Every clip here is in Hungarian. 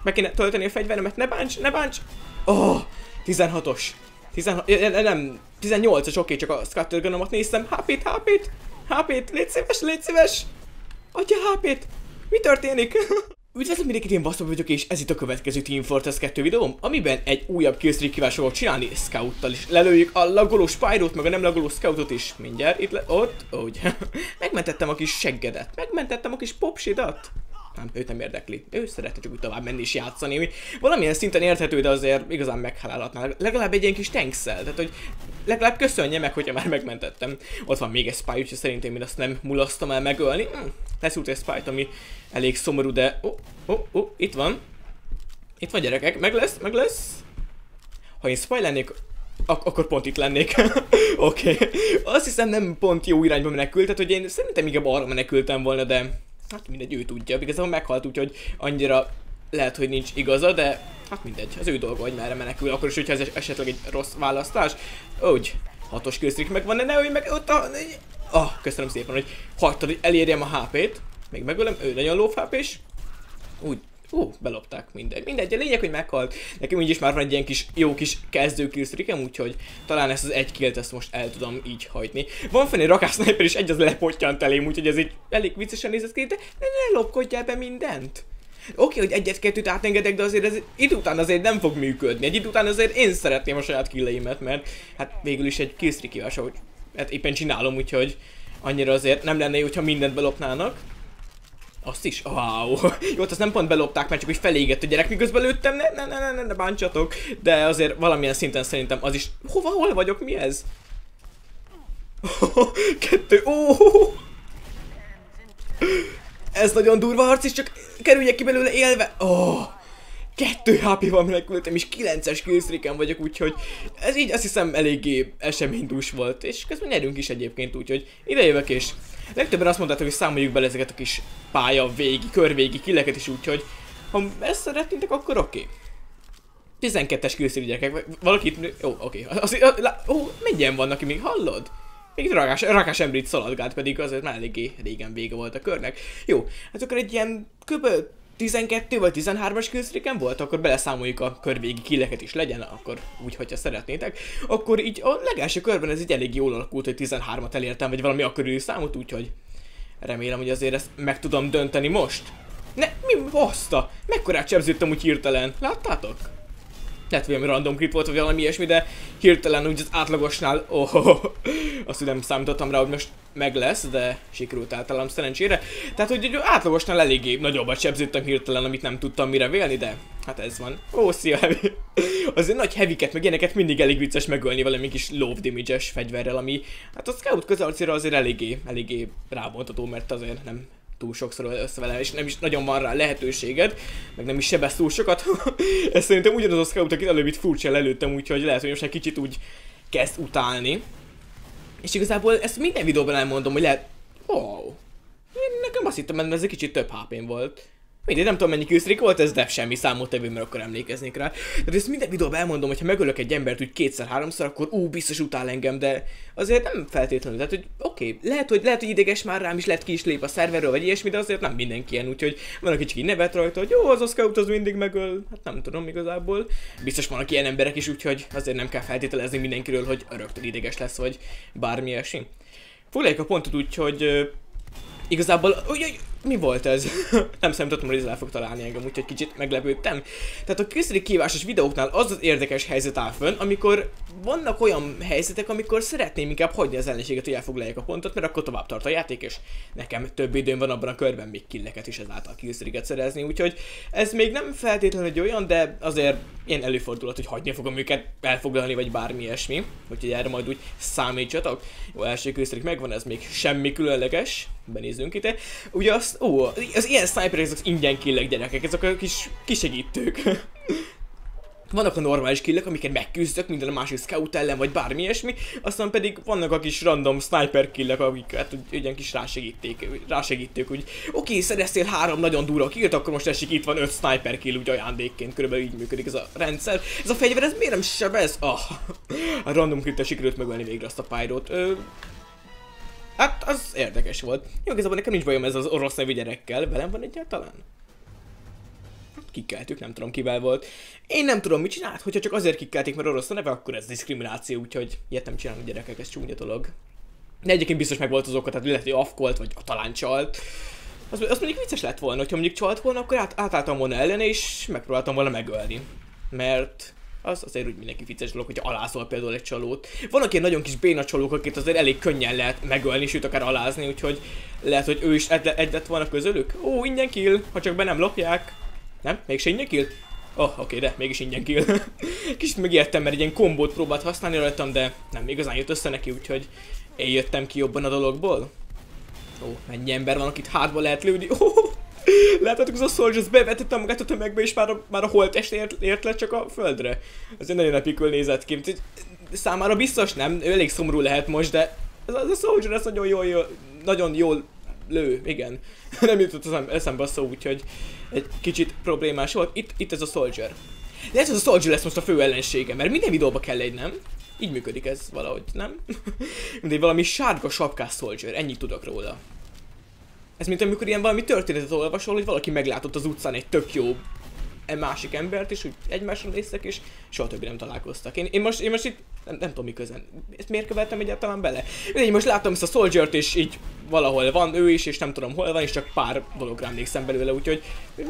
Meg kéne tölteni a fegyveremet, ne bánts, ne bánts! Oh, 16-os. 16, nem, 18-as, oké, csak a scattergunomat néztem. HP-t, légy szíves, légy szíves! Adja HP-t! Mi történik? Üdvözlöm mindenkit, én Basztor vagyok, és ez itt a következő Team Fortress 2 videóm, amiben egy újabb killstreak kívást fogok csinálni Scouttal is. Lelőjük a lagoló Spyrót, meg a nem lagoló Scoutot is. Mindjárt itt ott, úgy. Megmentettem a kis seggedet, megmentettem a kis popsidat. Nem, őt nem érdekli. Ő szeretne csak úgy tovább menni és játszani, ami valamilyen szinten érthető, de azért igazán meghálálhatnál. Legalább egy ilyen kis tankszel, tehát hogy legalább köszönje meg, hogyha már megmentettem. Ott van még egy spy, úgyhogy szerintem én azt nem mulasztom el megölni. Leszúrt egy spy-t, ami elég szomorú, de... itt van. Itt van, gyerekek, meg lesz. Ha én spy lennék, akkor pont itt lennék. Oké. Azt hiszem nem pont jó irányba menekült, tehát hogy én szerintem inkább arra menekültem volna, de... Hát mindegy, ő tudja, igazából meghalt, úgyhogy annyira lehet, hogy nincs igaza, de hát mindegy, az ő dolga, hogy merre menekül, akkor is, hogyha ez esetleg egy rossz választás. Úgy, 6-os killstreak megvan, de ne ölj meg ott a... köszönöm szépen, hogy hagytad, hogy elérjem a HP-t. Még megölöm, ő nagyon low HP-s. Úgy, belopták, mindegy, a lényeg, hogy meghalt. Nekem így is már van egy ilyen kis, jó kis kezdő killstreakem, úgyhogy talán ezt az egy killt ezt most el tudom így hagyni. Van fenn egy rakás sniper is, egy az lepottyant elém, úgyhogy ez így elég viccesen nézett ki, de ne lopkodjál be mindent. Oké, hogy egyet-kettőt átengedek, de azért ez idő után azért nem fog működni. Egy idő után azért én szeretném a saját killeimet, mert hát végül is egy killstreak kívás, ahogy hát éppen csinálom, úgyhogy annyira azért nem lenne jó, hogyha mindent belopnának. Azt is? Wow. Jó, azt nem pont belopták, mert csak úgy felégett a gyerek, miközben lőttem, ne bántsatok. De azért valamilyen szinten szerintem az is... Hol vagyok? Mi ez? 2. Ez nagyon durva harc, és csak kerüljek ki belőle élve. 2 HP-val menekültem, és 9-es killstreaken vagyok, úgyhogy ez így azt hiszem eléggé eseménydús volt. És közben nyerünk is egyébként, úgyhogy ide jövök, és legtöbben azt mondtátok, hogy számoljuk bele ezeket a kis körvégi killeket is, úgyhogy ha ezt szeretnétek, akkor oké. 12-es killstreak, gyerekek, valaki itt... Oké. Mennyien vannak, még hallod? Még rakás ember itt szaladgált, pedig azért már eléggé régen vége volt a körnek. Jó, hát akkor egy ilyen kb. 12 vagy 13-as killstreaken volt, akkor beleszámoljuk a körvégi killeket is legyen, akkor úgy, hogyha szeretnétek. Akkor így a legelső körben ez így elég jól alakult, hogy 13-at elértem, vagy valami a körüli számot, úgyhogy remélem, hogy azért ezt meg tudom dönteni most. Mi baszta? Mekkorát sebződtem úgy hirtelen, láttátok? Lehet, hogy valami random crit volt, vagy valami ilyesmi, de hirtelen úgy az átlagosnál, azt nem számítottam rá, hogy most meg lesz, de sikerült általam szerencsére. Tehát, hogy átlagosnál eléggé nagyobbat sebződtem hirtelen, amit nem tudtam mire vélni, de hát ez van. Szia heavy. Azért nagy heavyket, meg ilyeneket mindig elég vicces megölni valami kis low damage-es fegyverrel, ami hát a scout közelcélra azért eléggé rábontató, mert azért nem túl sokszor összevele, és nem is nagyon van rá lehetőséged, meg nem is sebesz túl sokat. Ez szerintem ugyanaz a scout, akit előbb itt furcsán lelőttem, úgyhogy lehet, hogy most egy kicsit úgy kezd utálni. És igazából ezt minden videóban elmondom, hogy lehet... Nekem azt hittem, hogy ez egy kicsit több HP-n volt. Mindegy, nem tudom mennyi killstreak volt ez, de semmi számottevő, mert akkor emlékeznék rá. De ezt minden videóban elmondom, hogy ha megölök egy embert úgy 2-3-szor, akkor biztos utál engem, de azért nem feltétlenül. Tehát, hogy oké, lehet, hogy ideges már rám is, lehet ki is lép a szerverről, vagy ilyesmi, de azért nem mindenki ilyen, úgyhogy van, aki csak így nevet rajta, hogy jó, az a scout az mindig megöl. Hát nem tudom igazából. Biztos vannak ilyen emberek is, úgyhogy azért nem kell feltételezni mindenkiről, hogy rögtön ideges lesz, vagy bármi ilyesmi. Foglaljuk a pontot úgy, hogy igazából, mi volt ez? Nem számítottam, hogy ez el fog találni engem, úgyhogy kicsit meglepődtem. Tehát a killstreak kívásos videóknál az érdekes helyzet áll fönn, amikor vannak olyan helyzetek, amikor szeretném inkább hagyni az ellenséget, hogy elfoglalják a pontot, mert akkor tovább tart a játék, és nekem több időm van abban a körben még killeket is ezáltal killstreaket szerezni, úgyhogy ez még nem feltétlenül egy olyan, de azért ilyen előfordulhat, hogy hagyni fogom őket elfoglalni, vagy bármi ilyesmi, úgyhogy erre majd úgy számítsatok. Jó, első killstreak megvan, ez még semmi különleges. Benézzünk itt. Ugye az ilyen sniperek, azok ingyen killek, gyerekek, ezek a kis kisegítők. Vannak a normális killek, amiket megküzdök minden a másik scout ellen, vagy bármi ilyesmi, aztán pedig vannak a kis random sniper killek, amiket ugyan kis rásegítők, úgy oké, szereztél 3 nagyon durva killt, akkor most esik itt van 5 sniper kill, úgy ajándékként, körülbelül így működik ez a rendszer. Ez a fegyver, ez miért nem sebez? A random crit-tel sikerült megölni végre azt a pyrót. Hát, az érdekes volt. Jó, igazából nekem nincs bajom ez az orosz nevű gyerekkel. Velem van egyáltalán? Hát kikkeltük, nem tudom kivel volt. Én nem tudom mit csinált, hogyha csak azért kikkelték, mert orosz a neve, akkor ez diszkrimináció, úgyhogy ilyet nem csinálnak gyerekek, ez csúnya dolog. De egyébként biztos meg volt az oka, tehát lehet, hogy afkolt, vagy talán csalt. Az mondjuk vicces lett volna, hogyha mondjuk csalt volna, akkor átálltam volna ellene, és megpróbáltam volna megölni. Mert az azért úgy mindenki vicces dolog, hogyha alázol például egy csalót. Vannak ilyen nagyon kis béna csalók, akit azért elég könnyen lehet megölni, sőt akár alázni, úgyhogy lehet, hogy ő is egy lett volna közülük. Ó, ingyen kill, ha csak be nem lopják. Nem? Mégse ingyen kill? Oh, oké, de mégis ingyen kill. Kicsit megijedtem, mert egy ilyen kombót próbált használni rajtam, de nem igazán jött össze neki, úgyhogy én jöttem ki jobban a dologból. Ó, mennyi ember van, akit hátba lehet lőni. Láthatok, az a Soldiers bevetette magát a tömegbe, és már a holttest ért le csak a földre. Ez egy nagyon epikül nézett ki. Számára biztos nem, ő elég szomorú lehet most, de ez a Soldier ez nagyon jól lő, igen. Nem jutott az eszembe a szó, úgyhogy egy kicsit problémás volt. Itt ez a Soldier. Lehet, hogy a Soldier lesz most a fő ellensége, mert minden videóba kell egy, nem? Így működik ez valahogy, nem? De valami sárga sapkás Soldier, ennyit tudok róla. Ez mint amikor ilyen valami történetet olvasol, hogy valaki meglátott az utcán egy tök jó másik embert, és úgy egymásra néztek, és soha többé nem találkoztak. Én most itt nem tudom mi közen. Ezt miért követtem egyáltalán bele? Én most láttam ezt a Soldiert, és így valahol van ő is, és nem tudom hol van, és csak pár dologra emlékszem belőle, úgyhogy...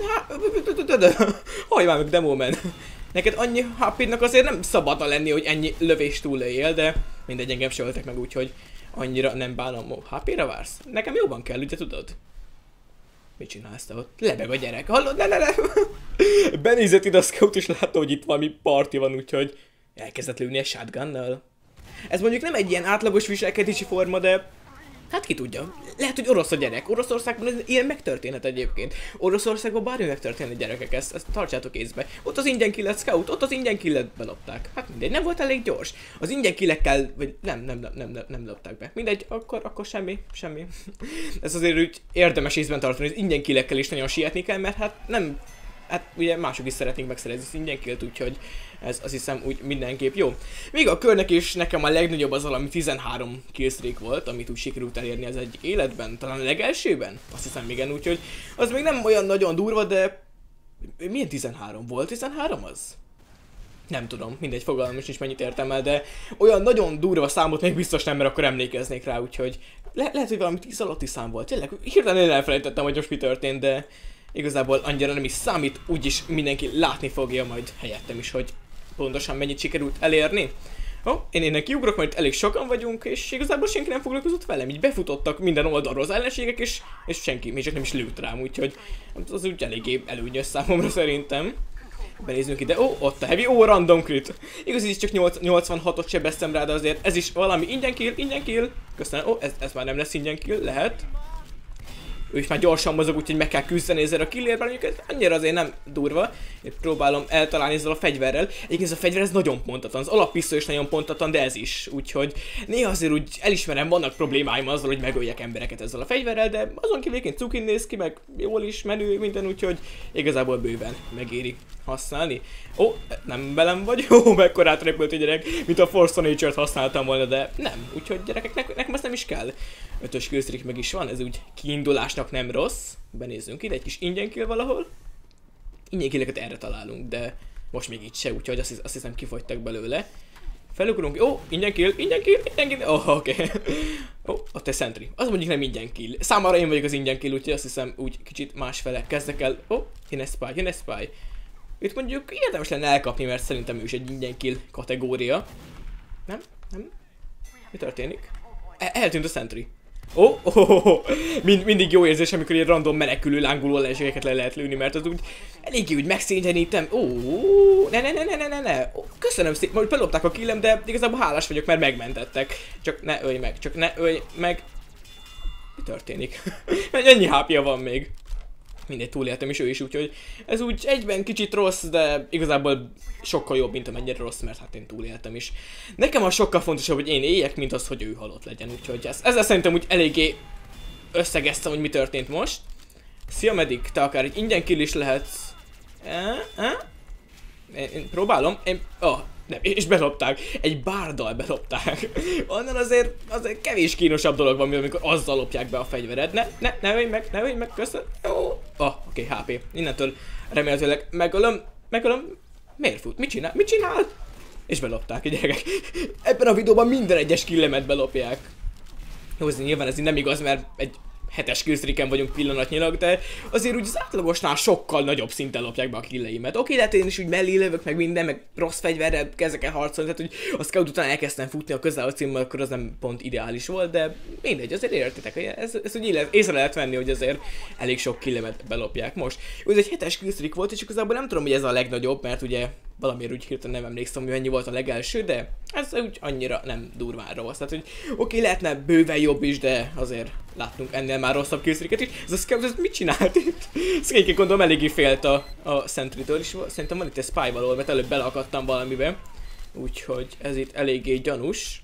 Hajjál meg, Demoman! Neked annyi HP-nak azért nem szabadna lenni, hogy ennyi lövést túléljél, de mindegy, engem se öltek meg, úgyhogy annyira nem bánom. HP-ra vársz? Nekem jobban kell, ugye tudod? Mit csinálsz te ott? Lebeg a gyerek. Hallod? Ne! Benézett ide a scout, és látta, hogy itt valami party van, úgyhogy elkezdett lőni egy shotgunnal. Ez mondjuk nem egy ilyen átlagos viselkedési forma, de hát ki tudja. Lehet, hogy orosz a gyerek. Oroszországban ez ilyen megtörténhet egyébként. Oroszországban bármi megtörténhet, gyerekek, ezt tartsátok észbe. Ott az ingyen killet scout, ott az ingyen killet belopták. Hát mindegy, nem volt elég gyors. Az ingyen killekkel, vagy nem lopták be. Mindegy, akkor semmi. Ez azért úgy érdemes észben tartani, hogy az ingyen killekkel is nagyon sietni kell, mert hát ugye mások is szeretnénk megszerezni az ingyen killt, úgyhogy ez azt hiszem úgy mindenképp jó. Még a körnek is nekem a legnagyobb az valami 13 killstreak volt, amit úgy sikerült elérni az egyik életben, talán a legelsőben? Azt hiszem igen, úgyhogy az még nem olyan nagyon durva, de milyen 13 volt? 13 az? Nem tudom, mindegy, fogalmam is nincs mennyit értem el, de olyan nagyon durva számot még biztos nem, mert akkor emlékeznék rá, úgyhogy lehet, hogy valami 10 alatti szám volt. Tényleg, hirtelen én elfelejtettem, hogy most mi történt, de igazából annyira nem is számít, úgyis mindenki látni fogja majd helyettem is, hogy pontosan mennyit sikerült elérni. Én innen kiugrok, mert elég sokan vagyunk, és igazából senki nem foglalkozott velem, így befutottak minden oldalról az ellenségek, és senki még csak nem is lőtt rám, úgyhogy az úgy eléggé előnyös számomra szerintem. Benézzünk ide, ott a heavy, random crit. Igaz, így csak 86-ot sebeztem rá, de azért ez is valami ingyen kill. Köszönöm, ez már nem lesz ingyen kill, lehet. Ő is már gyorsan mozog, úgyhogy meg kell küzdeni ezzel a killérben, mondjuk ez annyira azért nem durva. Én próbálom eltalálni ezzel a fegyverrel. Egyébként ez a fegyver ez nagyon pontatlan, az alappisztoly is nagyon pontatlan, de ez is. Úgyhogy néha azért úgy elismerem, vannak problémáim azzal, hogy megöljek embereket ezzel a fegyverrel, de azon kívül cukin néz ki, meg jól is menő minden, úgyhogy igazából bőven megéri használni. Nem velem vagy? Mekkorát repült egy gyerek, mint a Force of Nature-t használtam volna, de nem. Úgyhogy gyerekek, nekem ez nem is kell. 5-ös killstreak meg is van, ez úgy kiindulásnak nem rossz. Benézzünk ide, egy kis ingyen kill valahol. Ingyen killeket erre találunk, de most még így se, úgyhogy azt hiszem kifogytak belőle. Felugrunk, ingyen kill. Oké. Ott egy sentry. Az mondjuk nem ingyen kill. Számára én vagyok az ingyen kill, úgyhogy azt hiszem úgy kicsit másfele kezdek el. Jön egy spy. Itt mondjuk érdemes lenne elkapni, mert szerintem ő is egy ingyen kill kategória. Nem? Mi történik? Eltűnt a sentry. Mindig jó érzés, amikor ilyen random menekülő, lánguló ellenségeket le lehet lőni, mert az úgy eléggé úgy megszégyenítem. Ne. Köszönöm szépen, hogy belopták a killem, de igazából hálás vagyok, mert megmentettek. Csak ne ölj meg. Mi történik? Ennyi HP-ja van még. Mindegy, túléltem is ő is, úgyhogy ez úgy egyben kicsit rossz, de igazából sokkal jobb, mint amennyire rossz, mert hát én túléltem is. Nekem az sokkal fontosabb, hogy én éljek, mint az, hogy ő halott legyen, úgyhogy ezzel szerintem úgy eléggé összegeztem, hogy mi történt most. Szia Medic, te akár egy ingyen kill is lehetsz. Én próbálom, nem, és belopták. Egy bárdal belopták. Onnan azért kevés kínosabb dolog van, amikor azzal lopják be a fegyvered. Ne ölj meg, köszönöm. Oké, HP. Innentől remélhetőleg megölöm. Miért fut? Mit csinál? És belopták, gyerekek. Ebben a videóban minden egyes killemet belopják. Jó, ez nyilván ez nem igaz, mert egy 7-es killstreaken vagyunk pillanatnyilag, de azért úgy az átlagosnál sokkal nagyobb szinten lopják be a killeimet. Oké, lehet én is úgy mellé lövök, meg minden, meg rossz fegyverrel kezdek el harcolni, tehát hogy a scout után elkezdtem futni a közel címmel, akkor az nem pont ideális volt, de mindegy, azért értitek, ez úgy észre lehet venni, hogy azért elég sok killemet belopják most. Jó, ez egy 7-es killstreak volt, és igazából nem tudom, hogy ez a legnagyobb, mert ugye valamiért úgy hirtelen nem emlékszem, hogy mennyi volt a legelső, de ez úgy annyira nem durván rossz. Tehát, hogy oké, lehetne bőven jobb is, de azért láttunk ennél már rosszabb killstreaket is. Ez a scout, ez mit csinált itt? Szegényként gondolom eléggé félt a sentrytől is. Szerintem van itt egy spy valahol, mert előbb belakadtam valamibe. Úgyhogy ez itt eléggé gyanús.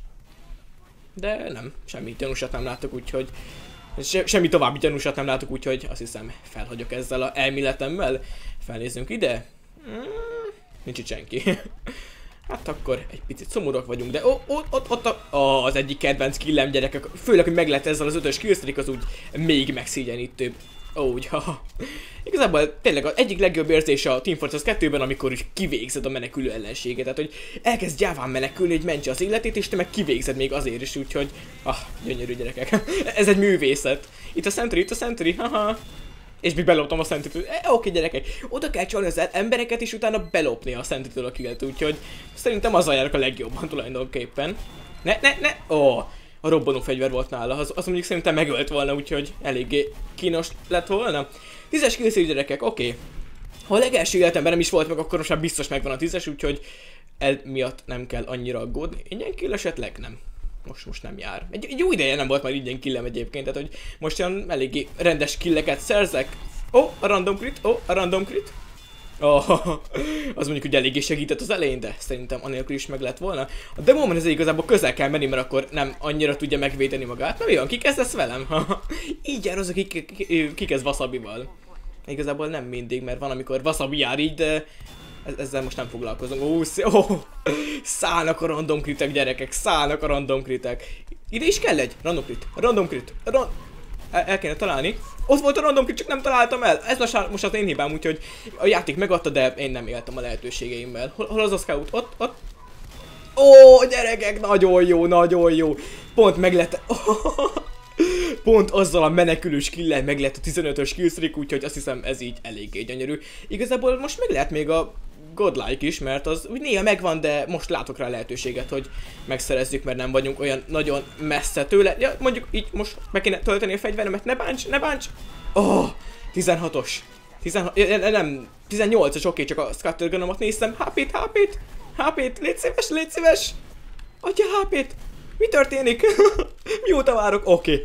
De nem, semmi gyanúsat nem látok, úgyhogy semmi további gyanúsat nem látok, úgyhogy azt hiszem felhagyok ezzel a elméletemmel. Felnézzünk ide. Nincs itt senki. Hát akkor egy picit szomorúak vagyunk, de ott az egyik kedvenc killem, gyerekek. Főleg, hogy meg lett ezzel az 5-ös killstreak, az úgy még megszégyenítőbb. Úgy, igazából tényleg az egyik legjobb érzés a Team Fortress 2-ben, amikor is kivégzed a menekülő ellenséget. Tehát, hogy elkezd gyáván menekülni, hogy mentse az életét, és te meg kivégzed még azért is, úgyhogy... gyönyörű gyerekek. Ez egy művészet. Itt a sentry, haha. És még beloptam a sentrytől. Oké, gyerekek, oda kell csalni az embereket, és utána belopni a sentrytől a killet, úgyhogy szerintem az járok a legjobban tulajdonképpen. Ne! A robbanó fegyver volt nála, az mondjuk szerintem megölt volna, úgyhogy eléggé kínos lett volna. 10-es killszű, gyerekek, oké. Ha a legelső életemben nem is volt meg, akkor most már biztos megvan a 10-es, úgyhogy miatt nem kell annyira aggódni. Ingyen kill esetleg? Nem. Most nem jár. Egy jó ideje nem volt már ingyen killem egyébként, tehát hogy most olyan eléggé rendes killeket szerzek. A random crit. Az mondjuk, hogy eléggé segített az elején, de szerintem anélkül is meg lett volna. A demóban ez igazából közel kell menni, mert akkor nem annyira tudja megvédeni magát. Na mi van, ki kezdesz velem? Így jár az, aki kezd wasabival. Igazából nem mindig, mert van, amikor wasabi jár így, de ezzel most nem foglalkozom. Szállnak a random kritek, gyerekek, szállnak a random kritek. Ide is kell egy random crit. El kéne találni. Ott volt a random crit, csak nem találtam el. Ez most az én hibám, úgyhogy a játék megadta, de én nem éltem a lehetőségeimmel. Hol az a scout? Ott. Gyerekek, nagyon jó. Pont meg lett... Pont azzal a menekülős killel meg lett a 15-ös killstreak, úgyhogy azt hiszem ez így eléggé gyönyörű. Igazából most meg lehet még a godlike is, mert az úgy néha megvan, de most látok rá lehetőséget, hogy megszerezzük, mert nem vagyunk olyan nagyon messze tőle. Ja, mondjuk így most meg kéne tölteni a fegyveremet, ne bánts! 16-os. 18-as, oké, csak a scattergunomat néztem. HP-t, légy szíves! Adja HP-t! Mi történik? Mióta várok? Oké.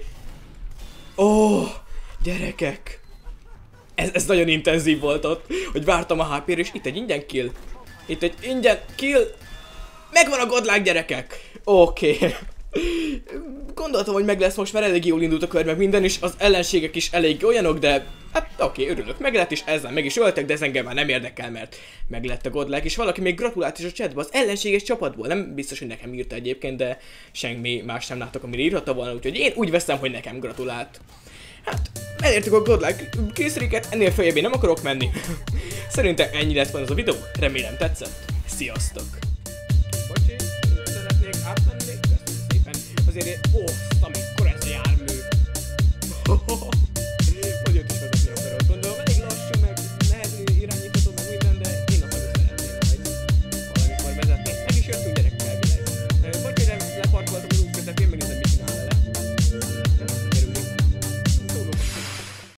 Gyerekek. Ez nagyon intenzív volt ott, hogy vártam a HP-re, és itt egy ingyen kill. Megvan a godlike, gyerekek. Oké. Gondoltam, hogy meg lesz most, mert elég jól indult a kör, meg minden, és az ellenségek is elég olyanok, de hát oké, örülök, meg lett, és ezzel meg is öltek, de ez engem már nem érdekel, mert meg lett a godlike, és valaki még gratulált is a chatba az ellenséges csapatból. Nem biztos, hogy nekem írta egyébként, de semmi más nem látok, amire írhatta volna, úgyhogy én úgy veszem, hogy nekem gratulált. Hát, elértük a godlike killstreaket, ennél feljebb én nem akarok menni. Szerintem ennyi lett volna az a videó, remélem tetszett. Sziasztok! Bocsi, szeretnék átmenni, köszönöm szépen. Azért, mekkora ez a jármű.